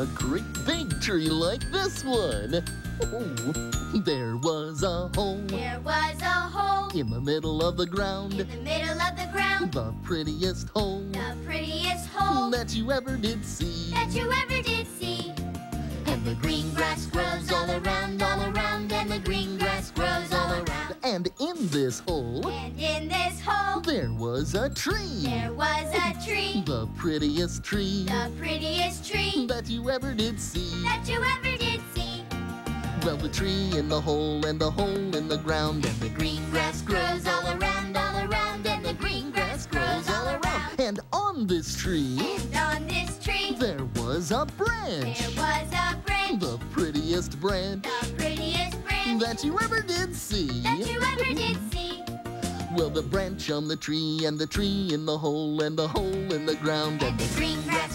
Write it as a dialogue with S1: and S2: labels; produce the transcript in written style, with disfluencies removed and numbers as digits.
S1: a great big tree like this one. Oh, there was a hole.
S2: There was a hole
S1: In the middle of the ground.
S2: in the middle of the ground.
S1: The prettiest hole
S2: The prettiest hole
S1: that you ever did see.
S2: that you ever did see.
S1: And the green grass grows all around, and the green grass grows all around. And in this hole,
S2: And in this hole,
S1: there was a tree.
S2: there was a tree.
S1: The prettiest tree
S2: The prettiest tree
S1: that you ever did see.
S2: that you ever did see.
S1: Well, the tree in the hole and the hole in the ground. And the green grass grows all around, and the green grass grows all around. And on this tree,
S2: And on this tree,
S1: there was a branch.
S2: there was a branch.
S1: The prettiest branch
S2: The prettiest branch
S1: that you ever did see.
S2: that you ever did see.
S1: Well, the branch on the tree and the tree in the hole and the hole in the ground.
S2: And the green grass